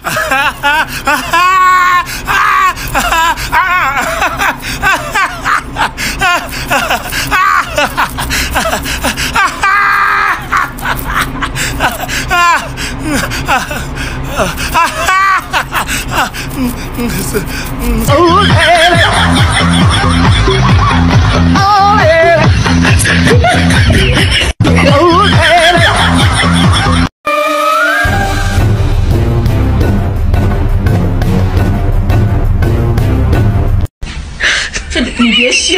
你别笑。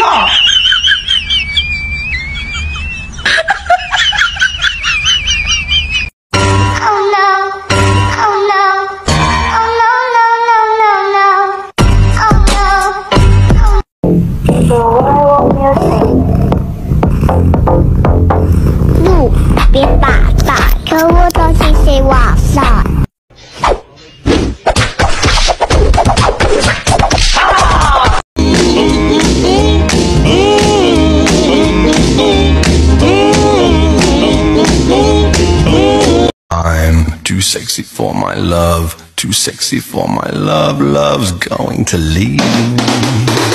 路别把大，可我都谢谢哇塞。 I'm too sexy for my love, too sexy for my love, love's going to leave me.